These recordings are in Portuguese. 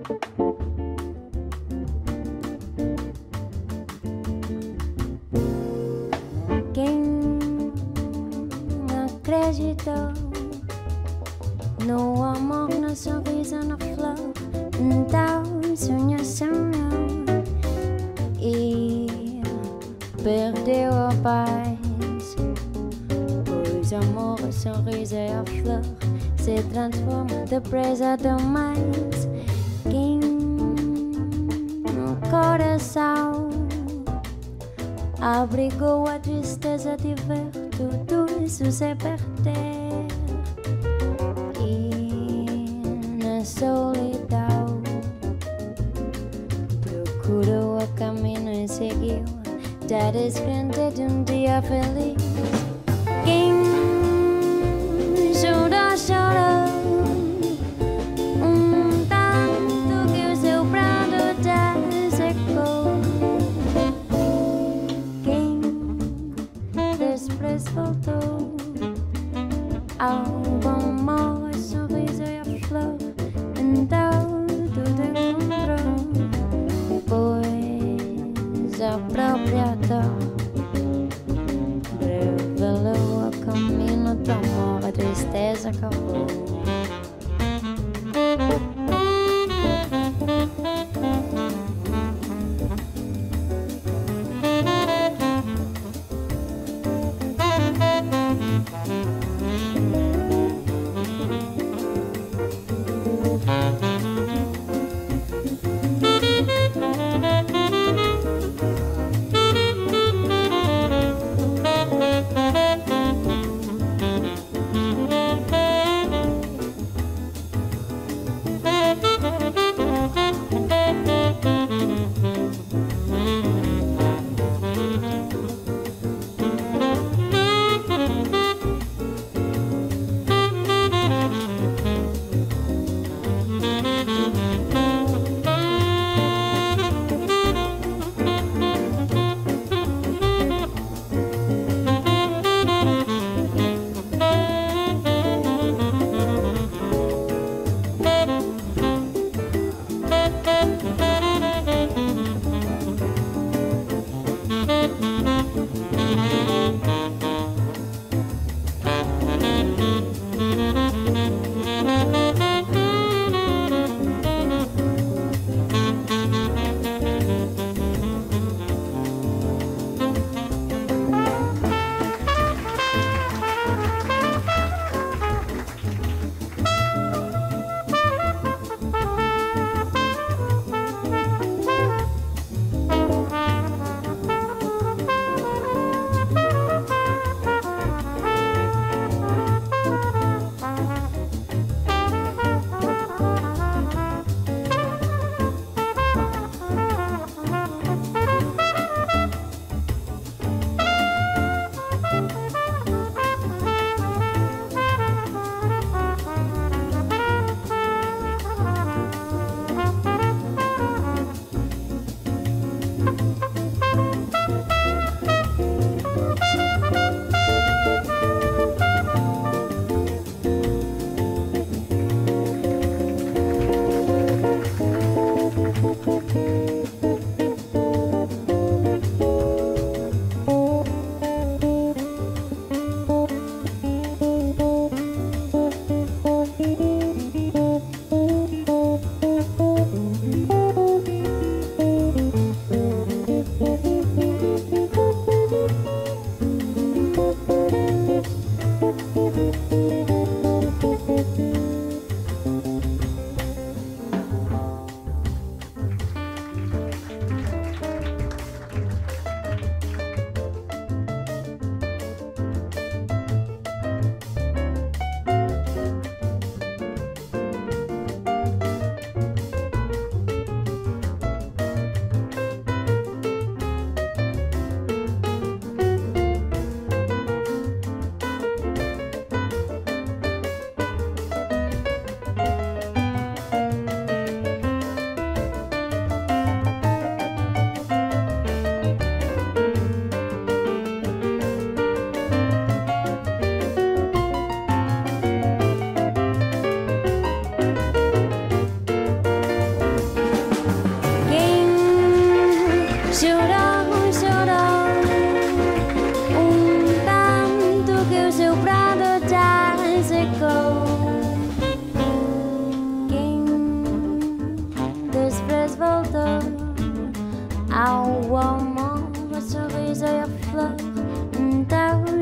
Quem acreditou no amor, no sorriso, na flor, então sonhou, sonhou e perdeu a paz. Pois amor, o sorriso e a flor se transformam depressa demais. Quem no coração abrigou a tristeza de ver tudo isso se perder, e na solidão procurou o caminho e seguiu, já descrente de um dia feliz. Quem chorou, chorou tanto que o seu pranto já secou. Quem depois voltou ao amor, o sorriso e a flor, então tudo encontrou, pois a própria dor revelou o caminho do amor, a tristeza acabou.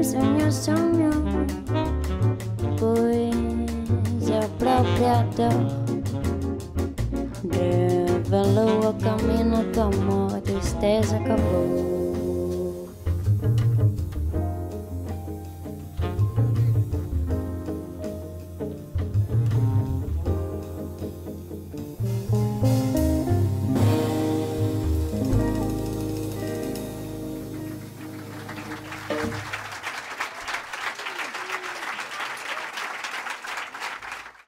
sonho, sonho, pois a própria dor revelou o caminho que a tristeza acabou.